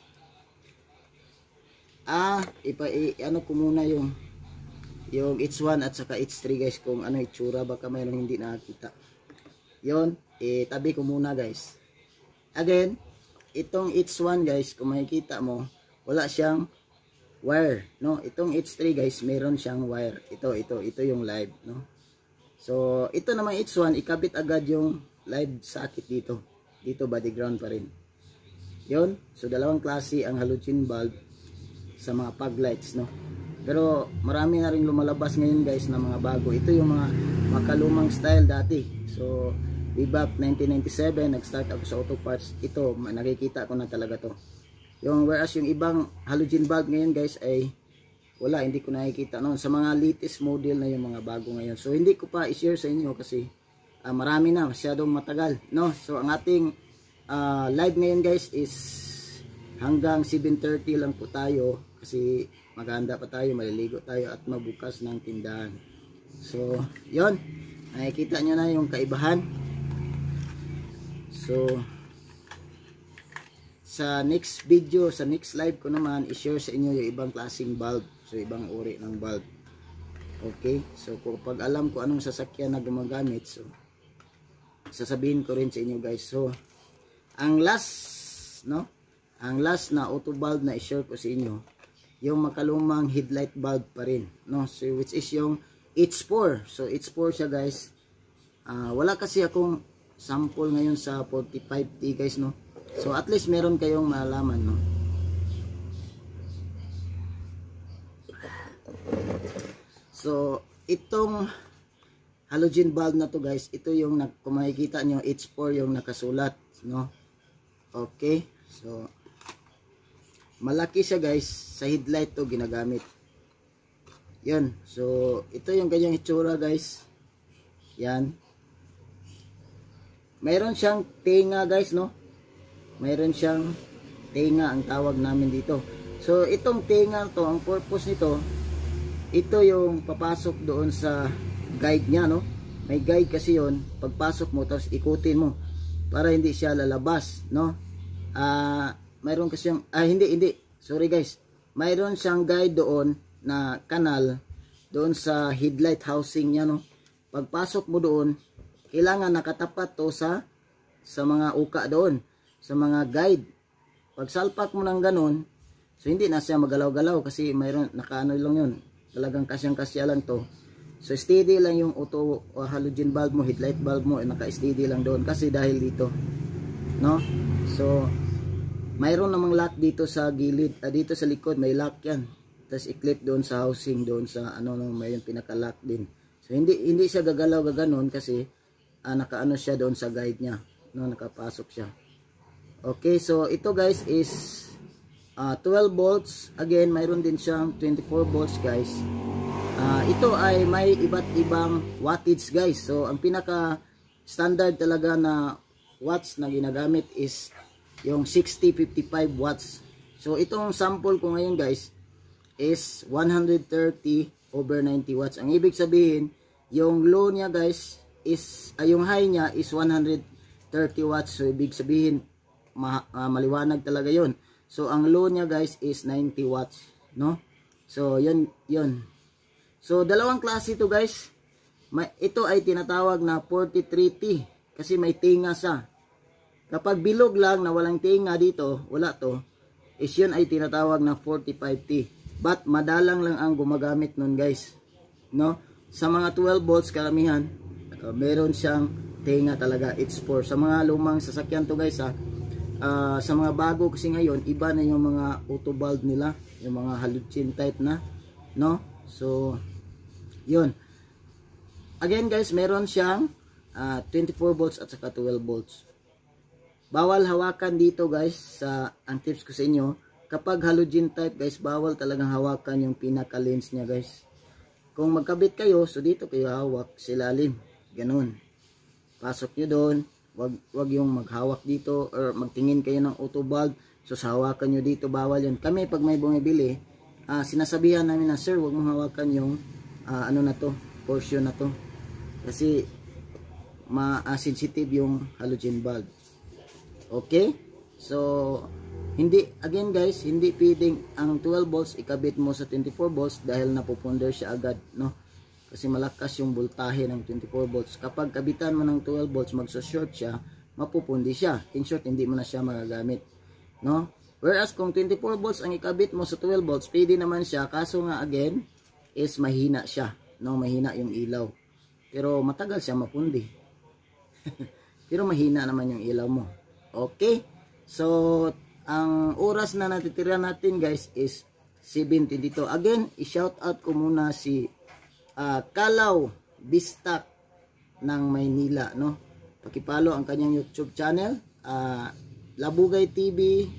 ano ko muna yung H1 at saka H3, guys, kung ano itsura, baka mayroong hindi nakakita. Yon, tabi ko muna, guys. Again, itong H1, guys, kung makikita mo, wala siyang wire, no? Itong H3, guys, meron siyang wire. Ito yung live, no? So ito namang H1, ikabit agad yung live socket dito. Dito body ground pa rin. Yon, so dalawang klase ang halogen bulb sa mga pug lights, no? Pero marami na rin lumalabas ngayon, guys, na mga bago. Ito yung mga makalumang style dati. So way back 1997 nag-start ako sa auto parts. Ito nakikita ko na talaga to. Whereas yung ibang halogen bulb ngayon, guys, ay wala, hindi ko nakikita noon. Sa mga latest model na yung mga bago ngayon. So hindi ko pa i-share sa inyo kasi marami na, masyadong matagal, no? So ang ating live ngayon, guys, is hanggang 7:30 lang po tayo kasi maghahanda pa tayo, maliligo tayo at mabukas ng tindahan. So yon, nakikita nyo na yung kaibahan. So sa next video, sa next live ko naman, i-share sa inyo yung ibang klaseng bulb. So, ibang uri ng bulb. Okay? So, kapag alam ko anong sasakyan na gumagamit, so, sasabihin ko rin sa inyo guys. So, ang last, no? Ang last na auto bulb na i-share ko sa inyo, yung makalumang headlight bulb pa rin, no? So, which is yung H4. So, H4 siya guys. Wala kasi akong sample ngayon sa 45T guys, no? So, at least meron kayong malaman, no? So, itong halogen bulb na to guys, ito yung kung makikita nyo, H4 yung nakasulat, no? Okay, so malaki siya guys, sa headlight to ginagamit. Yan, so ito yung kanyang itsura guys. Yan, mayroon siyang tenga guys, no? Mayroon siyang tenga, ang tawag namin dito. So itong tenga to, ang purpose nito, ito yung papasok doon sa guide niya, no? May guide kasi yon, pagpasok mo tapos ikutin mo para hindi siya lalabas, no? Mayroon kasi yung hindi, sorry guys, mayroon siyang guide doon na kanal doon sa headlight housing niya, no? Pagpasok mo doon, kailangan nakatapat to sa mga uka doon, sa mga guide. Pag salpak mo ng ganun, so hindi na siya magalaw-galaw kasi mayroon nakaano lang yun, talagang kasyang-kasya lang to. So steady lang yung auto halogen bulb mo, headlight bulb mo, naka-steady lang doon kasi dahil dito, no? So mayroon namang lock dito sa gilid, dito sa likod may lock yan. Tapos i-clip doon sa housing, doon sa ano, may yung pinaka-lock din. So hindi siya gagalaw gaganon kasi nakaano siya doon sa guide niya, no, nakapasok siya. Okay, so ito guys is 12 volts. Again, mayroon din siyang 24 volts guys. Ito ay may iba't ibang wattage guys. So ang pinaka standard talaga na watts na ginagamit is yung 60-55 watts. So itong sample ko ngayon guys is 130/90 watts. Ang ibig sabihin, yung low niya guys is yung high niya is 130 watts. So ibig sabihin maliwanag talaga yon. So ang low niya guys is 90 watts, no? So yun. So dalawang klase ito guys. Ito ay tinatawag na 43T kasi may tinga siya. Kapag bilog lang na walang tinga dito, wala to, is yun ay tinatawag na 45T. But madalang lang ang gumagamit nun guys, no? Sa mga 12 volts karamihan, meron siyang tinga talaga, H4. Sa mga lumang sasakyan to guys sa mga bago kasi ngayon, iba na yung mga auto bulb nila, yung mga halogen type na, no? So yun. Again guys, meron siyang 24 volts at saka 12 volts. Bawal hawakan dito guys, ang tips ko sa inyo, kapag halogen type guys, bawal talagang hawakan yung pinaka lens niya guys. Kung magkabit kayo, so dito kayo hawak sa ilalim, ganun. Pasok nyo doon, wag yung maghawak dito or magtingin kayo ng auto bulb, so hawakan nyo dito, bawal yan. Kami pag may bumibili, sinasabihan namin na, sir, wag mong hawakan yung ano na to, portion na to, kasi sensitive yung halogen bulb. Okay? So again guys, hindi pwedeng ang 12 volts ikabit mo sa 24 volts dahil napuponder siya agad, no? Kasi malakas yung voltahe ng 24 volts. Kapag kabitan mo ng 12 volts, magso-short siya, mapupundi siya. In short, hindi mo na siya magagamit, no? Whereas kung 24 volts ang ikabit mo sa 12 volts, pwede naman siya, kaso nga again is mahina siya, no? Mahina yung ilaw. Pero matagal siya mapundi. Pero mahina naman yung ilaw mo. Okay? So ang oras na natitira natin guys is 7:22. Again, i-shout out ko muna si Kalaw Bistak ng Maynila, no? Pakipalo ang kanyang YouTube channel, Labugay TV,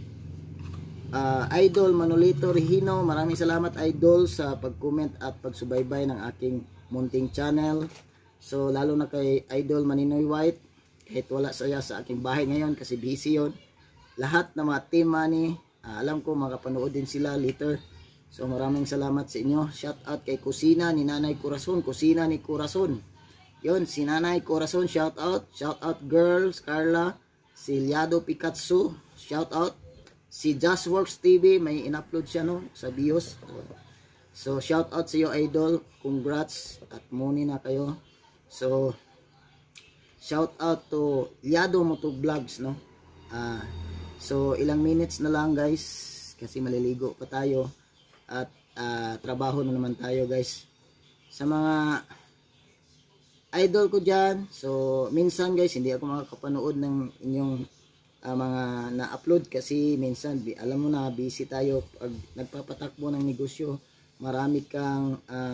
Idol Manolito Regino. Maraming salamat Idol sa pag-comment at pagsubaybay ng aking munting channel. So lalo na kay Idol Maninoy White, kahit wala saya sa aking bahay ngayon kasi busy yon. Lahat ng mga team money, alam ko makapanood din sila later. So maraming salamat sa inyo. Shout out kay Kusina ni Nanay Corazon, Kusina ni Corazon. Yon, si Nanay Corazon, shout out. Shout out girls, Carla Siliado Picasso, shout out. Si Justworks TV, may in-upload siya no sa BIOS. So shout out sa iyo idol, congrats at muni na kayo. So shout out to Liado Moto Vlogs no. So ilang minutes na lang guys kasi maliligo pa tayo at trabaho na naman tayo guys. Sa mga idol ko dyan, so minsan guys hindi ako makakapanood ng inyong mga na-upload kasi minsan alam mo na busy tayo pag nagpapatakbo ng negosyo. Marami kang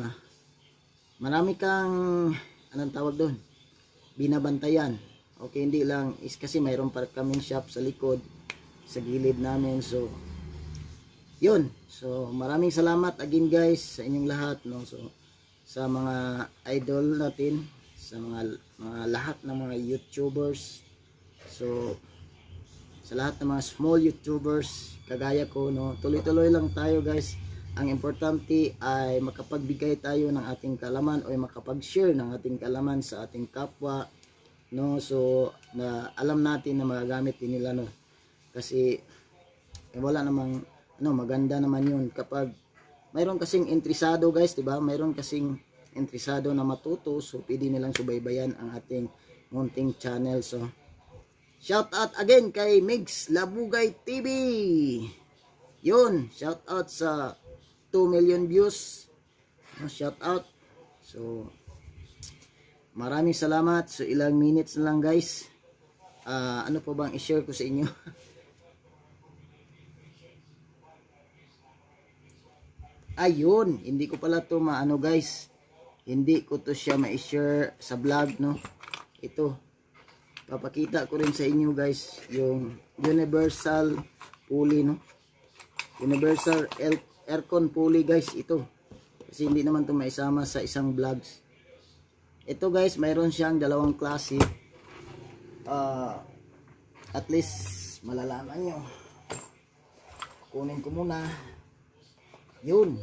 anong tawag doon, binabantayan. Okay, hindi lang is kasi mayroon pa kaming shop sa likod sa gilid namin. So yun, so maraming salamat again guys sa inyong lahat no. So sa mga idol natin, sa mga lahat ng mga YouTubers, so sa lahat ng mga small YouTubers kagaya ko no, tuloy-tuloy lang tayo guys. Ang importante ay makapagbigay tayo ng ating kalaman o makapag-share ng ating kalaman sa ating kapwa no. So na alam natin na magagamit din nila no, kasi wala namang maganda naman yun kapag mayroon kasing interesado guys, diba? Mayroon kasing interesado na matuto, so pwede nilang subaybayan ang ating munting channel. So shout out again kay Migs Labugay TV. Yun, shout out sa 2 million views. Shout out. So maraming salamat. So ilang minutes na lang guys. Ano po bang i-share ko sa inyo? Ayun, hindi ko pala to maano guys. Hindi ko to siya ma-share sa vlog no. Ito. Papakita ko rin sa inyo guys yung universal pulley no. Universal aircon pulley guys ito. Kasi hindi naman to maisama sa isang vlogs. Ito guys, mayroon siyang dalawang klase. At least malalaman nyo. Kunin ko muna. Yun.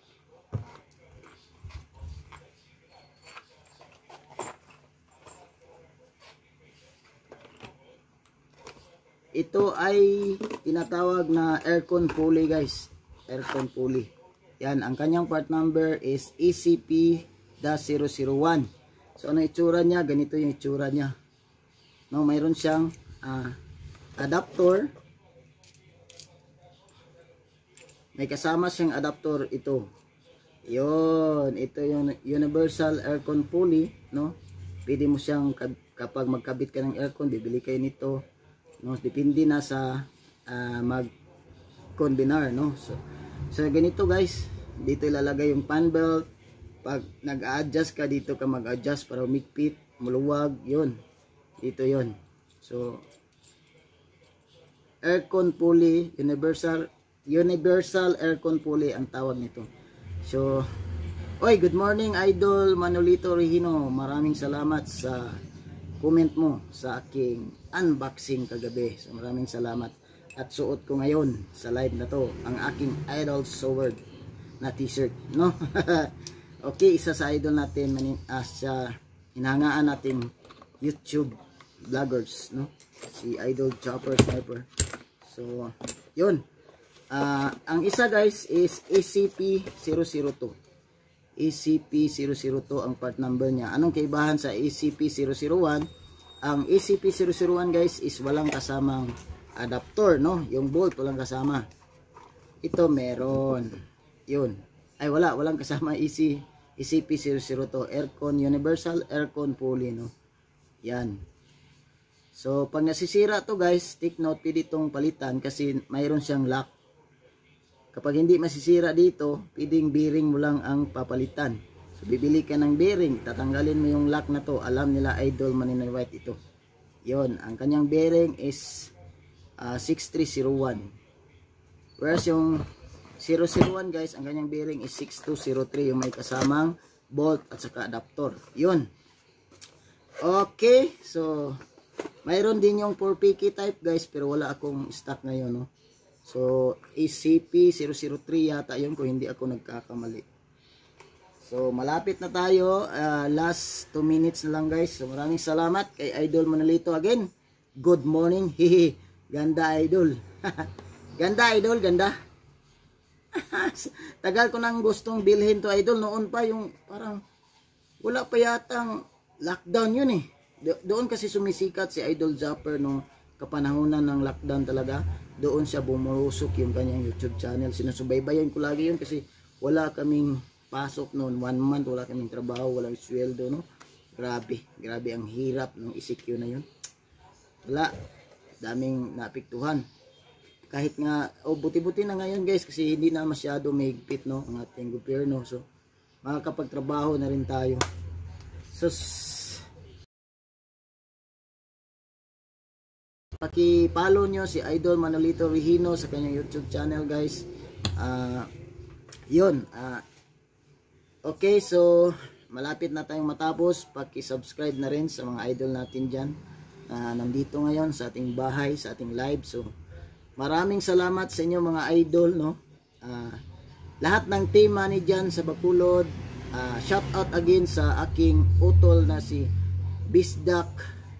Ito ay tinatawag na aircon pulley guys. Aircon pulley. Yan, ang kanyang part number is ECP-001. So ano itsura niya? Ganito yung itsura niya. No, mayroon siyang adapter. May kasama siyang adapter ito. Yun, ito yung universal aircon pulley, no? Pwede mo siyang kapag magkabit ka ng aircon, bibili kayo nito. No, depende na sa mag-combinar, no? So ganito guys, dito ilalagay yung fan belt. Pag nag-a-adjust ka dito ka mag-adjust para umigpit, maluwag, yun. Dito yun. So aircon pulley, universal aircon pulley ang tawag nito. So, oy, good morning Idol Manolito Regino. Maraming salamat sa comment mo sa aking unboxing kagabi. So, maraming salamat. At suot ko ngayon sa live na to ang aking Idol Sword na t-shirt, no? Okay, isa sa idol natin sa hinahangaan natin YouTube vloggers, no? Si Idol Chopper Sniper. So, yun. Ang isa guys is ECP-002. ECP-002 ang part number niya. Anong kaibahan sa ECP-001? Ang ECP-001 guys is walang kasamang adapter, no? Yung bolt walang kasama. Ito meron. Yun. Ay walang kasama ECP-002. Aircon, universal aircon pulley, no? Yan. So pag nasisira to guys, take note, pwede itong palitan kasi mayroon siyang lock. Kapag hindi masisira dito, pwedeng bearing mo lang ang papalitan. So bibili ka ng bearing, tatanggalin mo yung lock na to. Alam nila Idol Maninoy White ito. Yon, ang kanyang bearing is 6301. Whereas yung 001 guys, ang kanyang bearing is 6203, yung may kasamang bolt at saka adapter. Yon. Okay, so mayroon din yung 4PK type guys, pero wala akong stock ngayon, no? So ECP-003 yata yun kung hindi ako nagkakamali. So malapit na tayo, last 2 minutes na lang guys. So maraming salamat kay Idol Manolito again. Good morning. Ganda Idol. Ganda idol, ganda. Tagal ko nang gustong bilhin to idol. Noon pa yung parang wala pa yatang lockdown yun eh. Doon kasi sumisikat si Idol Zapper nung kapanahonan ng lockdown talaga. Doon siya bumurusok yung kanyang YouTube channel. Sinusubaybayan ko lagi yun kasi wala kaming pasok noon. 1 month wala kaming trabaho, walang sweldo, no? Grabe, grabe ang hirap ng ECQ na yun. Wala, daming naapektuhan. Kahit nga, buti-buti na ngayon guys kasi hindi na masyado mahigpit, no, ang ating gobyerno. So, makakapagtrabaho na rin tayo. So, paki-follow nyo si Idol Manolito Regino sa kanyang YouTube channel guys. Yun. Okay, so, malapit na tayong matapos. Paki-subscribe na rin sa mga idol natin dyan. Nandito ngayon sa ating bahay, sa ating live. So, maraming salamat sa inyo mga idol, no? Lahat ng team money dyan sa Bacolod, shout out again sa aking utol na si Bisdak,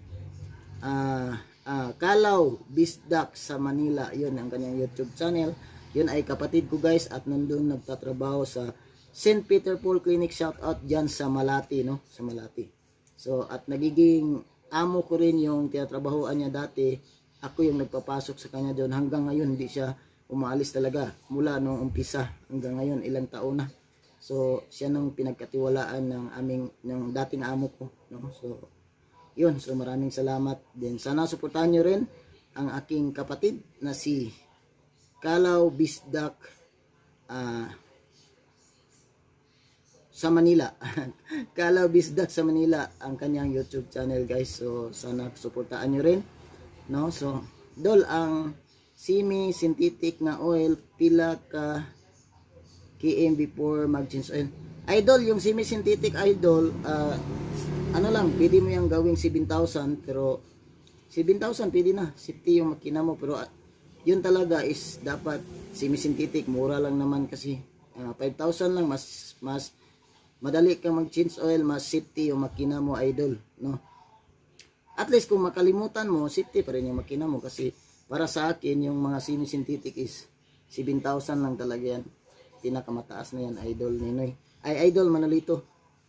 Kalaw Bisdak sa Manila. Yun ang kanyang YouTube channel. Yun ay kapatid ko guys at nandun nagtatrabaho sa St. Peter Paul Clinic. Shout out dyan sa Malati, no? Sa Malati. So, at nagiging amo ko rin yung tinatrabahoan niya dati. Ako yung nagpapasok sa kanya doon. Hanggang ngayon hindi siya umaalis talaga. Mula nung umpisa hanggang ngayon ilang taon na. So siya nang pinagkatiwalaan ng dating amo ko, no? So yun, so maraming salamat din. Sana suportahan niyo rin ang aking kapatid na si Kalaw Bisdak sa Manila. Kalaw Bisdak sa Manila ang kanyang YouTube channel guys. So sana suportahan niyo rin. No, so dol ang semi synthetic na oil pila ka km before mag-change oil. Idol, yung semi synthetic idol, ano lang, pwede mo yung gawing 7,000 pero 7,000 pwede na, safety yung makina mo pero yun talaga is dapat semi synthetic, mura lang naman kasi 5,000 lang, mas madali kang mag-change oil, mas safety yung makina mo idol, no? At least kung makalimutan mo, safety pa rin yung makina mo kasi para sa akin, yung mga semi-synthetic is 7,000 lang talaga yan. Pinakamataas na yan, Idol Ninoy. Ay, Idol Manolito.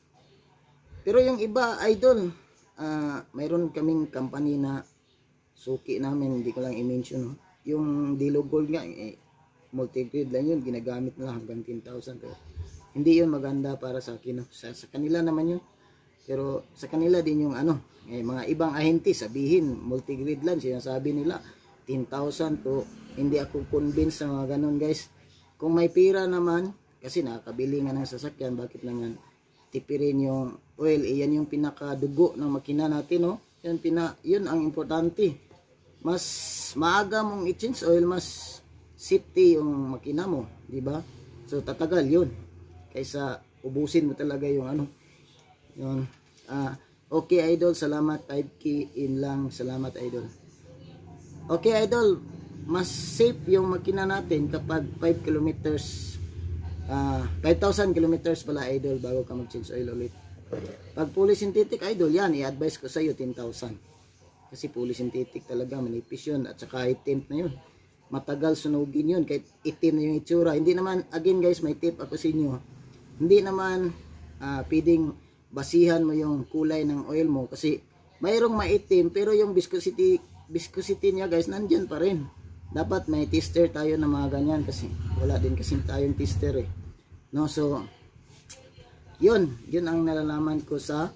Pero yung iba, Idol, mayroon kaming company na suki namin, hindi ko lang i-mention. No? Yung Dilo Gold nga, multi-grade lang yun, ginagamit na lang hanggang 10,000. Pero hindi yun maganda para sa akin. No? Sa kanila naman yun. Pero sa kanila din yung mga ibang ahente sabihin multi-grade lang, sinasabi nila 10,000 to. Hindi ako convinced sa mga ganun guys. Kung may pira naman, kasi nakakabili nga ng sasakyan, bakit naman tipirin yung oil? Iyan yung pinakadugo ng makina natin, no? Yun ang importante. Mas maaga mong i-change oil, mas safety yung makina mo, di ba? So tatagal yun kaysa ubusin mo talaga yung yun. Okay idol, salamat. 5K in lang, salamat idol. Okay idol, mas safe yung makina natin kapag 5 kilometers 5,000 kilometers pala idol bago ka mag-change oil ulit. Pag fully synthetic idol, yan i-advise ko sa iyo 10,000. Kasi fully synthetic talaga, manipis yun at saka itim na yun. Matagal sunugin yun kahit itim na yung itsura. Hindi naman, again guys, may tip ako sa inyo. Hindi naman pwedeng basihan mo yung kulay ng oil mo kasi mayroong maitim pero yung viscosity niya guys nandyan pa rin. Dapat may tester tayo na mga ganyan kasi wala din kasi tayong tester eh, no? So yun ang nalalaman ko sa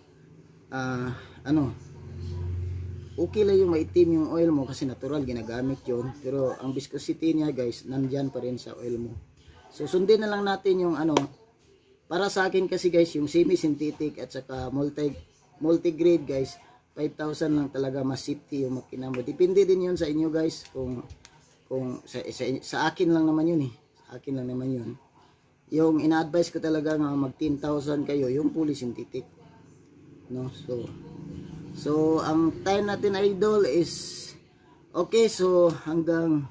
okay lang yung maitim yung oil mo kasi natural ginagamit yun, pero ang viscosity niya guys nandyan pa rin sa oil mo. So sundin na lang natin yung para sa akin kasi guys, yung semi-synthetic at saka multi-grade guys, 5,000 lang talaga mas safety yung makina mo. Depende din yun sa inyo guys, kung sa akin lang naman yun eh. Sa akin lang naman yun. Yung ina-advise ko talaga nga mag 10,000 kayo, yung fully synthetic. No? So ang time natin idol is, okay, so hanggang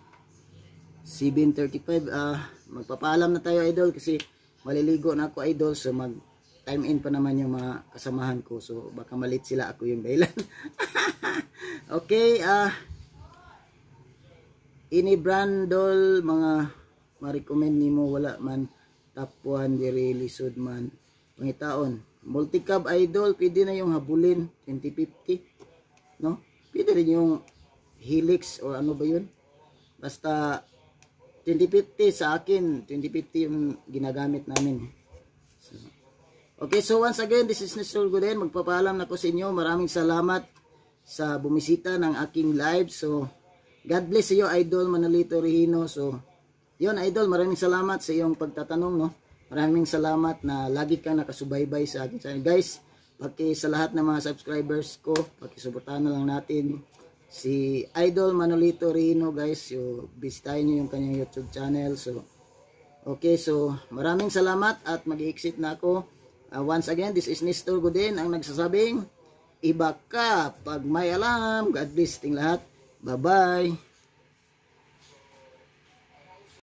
7:35, magpapaalam na tayo idol kasi maliligo na ako idol, so mag time in pa naman yung mga kasamahan ko, so baka malit sila, ako yung dahilan. Okay, Ini brandol mga ma-recommend nimo wala man tapuan diri lisod man pangitaon. Multicab Idol pwede na yung habulin 2050 no? Pwede rin yung Helix o ano ba yun? Basta 2050 sa akin 2050 yung ginagamit namin. So, okay, so once again, this is Nestor Goden. Magpapaalam na ko sa inyo. Maraming salamat sa bumisita ng aking live. So God bless sa iyo, Idol Manolito Regino. So yun, Idol, maraming salamat sa iyong pagtatanong, no? Maraming salamat na lagi kang nakasubaybay sa akin. So, guys, sa lahat ng mga subscribers ko, pakisuportahan na lang natin si Idol Manolito Regino, guys. So, bisitahin nyo yung kanyang YouTube channel. So, okay, so maraming salamat at mag-i-exit na ako. Once again, this is Nestor Goden, ang nagsasabing, iba ka pag may alam. God bless ting lahat. Bye-bye.